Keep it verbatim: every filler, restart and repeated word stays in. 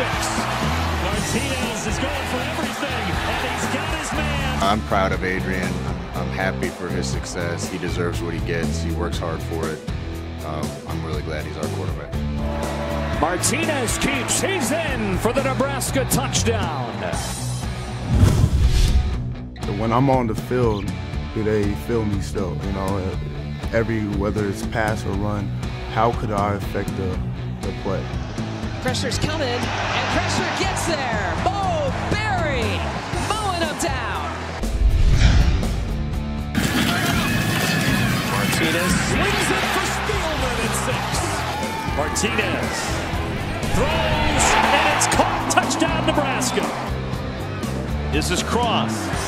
six. Martinez is going for everything, and he's got his man. I'm proud of Adrian. I'm happy for his success. He deserves what he gets. He works hard for it. Um, I'm really glad he's our quarterback. Martinez keeps. He's in for the Nebraska touchdown. When I'm on the field, do they feel me still? You know, every whether it's pass or run, how could I affect the, the play? Pressure's coming, and pressure gets there. Mo Berry mowing him down. Martinez swings it for Spielman at six. Martinez throws, and it's caught. Touchdown, Nebraska. This is Cross.